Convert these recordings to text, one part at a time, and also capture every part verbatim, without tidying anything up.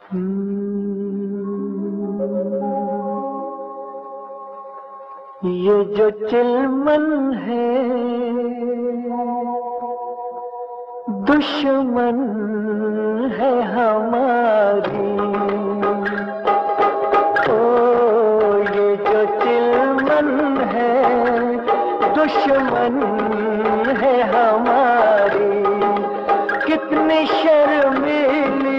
ये जो चिलमन है दुश्मन है हमारी। ओ ये जो चिलमन है दुश्मन है हमारी। कितनी शर्मीली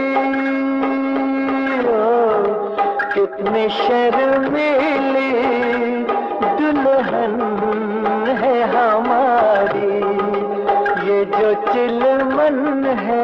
कितनी शर्मीली दुल्हन है हमारी। ये जो चिलमन है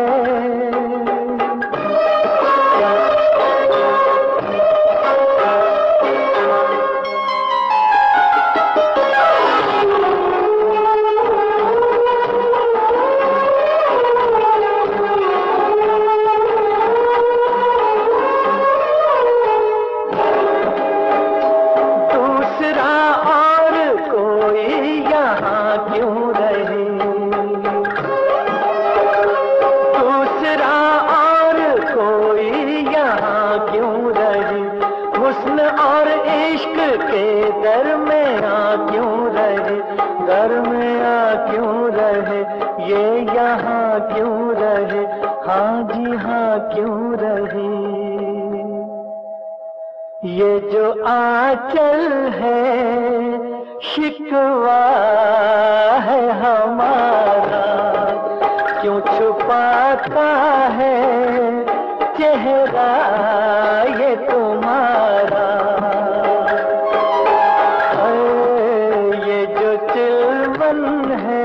ये जो आंचल है शिकवा है हमारा। क्यों छुपाता है चेहरा ये तुम्हारा। ये जो चिलमन है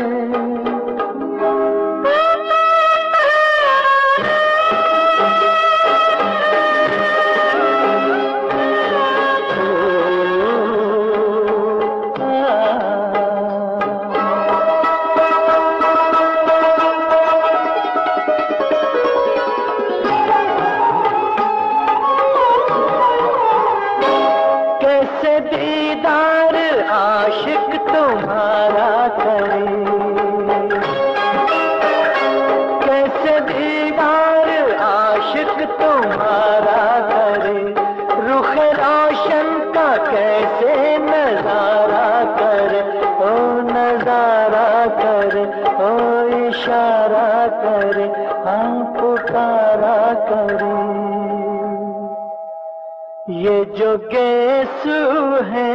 ये जो गेसू है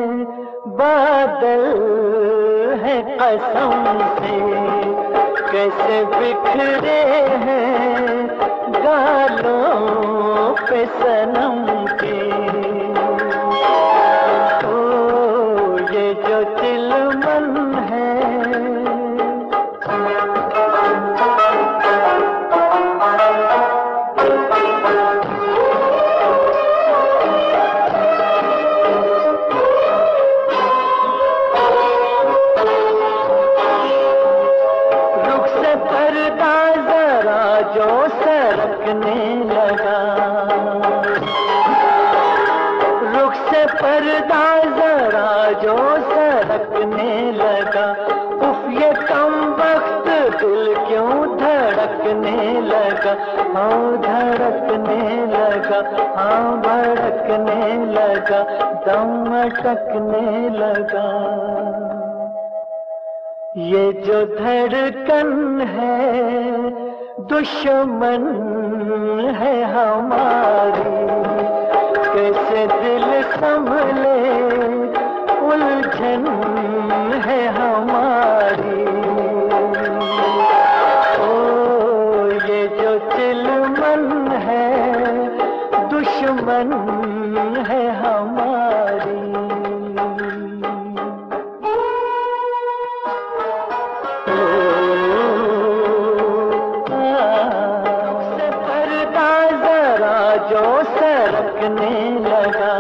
बादल है कसम से। कैसे बिखरे हैं गालों पे सनम के। ओ ये जो चिलमन है जो सरकने लगा। रुख से पर्दा जरा जो सरकने लगा। उफ ये कम वक्त दिल क्यों धड़कने लगा। हाँ धड़कने लगा हाँ भड़कने लगा दम अटकने लगा। ये जो धड़कन है दुश्मन है हमारी। कैसे दिल संभले उलझन है हमारी। ओ ये जो चिलमन है दुश्मन है हमारी। जो सरकने लगा।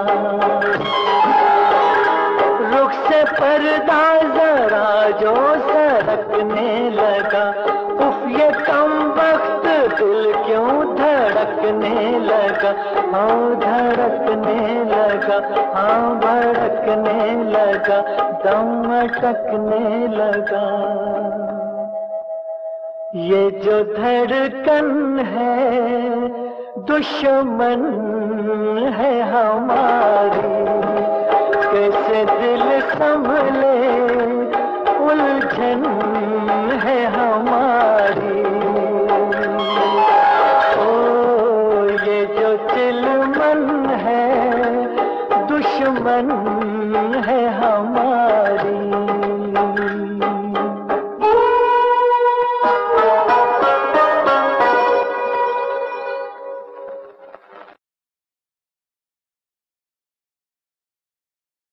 रुख से पर्दा जरा जो सरकने लगा। उफ ये कम वक्त दिल क्यों धड़कने लगा। हाँ धड़कने लगा हाँ भड़कने लगा दम अटकने लगा। ये जो धड़कन है दुश्मन है हमारी, कैसे दिल संभले, उलझन है हमारी। ओ ये जो चिलमन है दुश्मन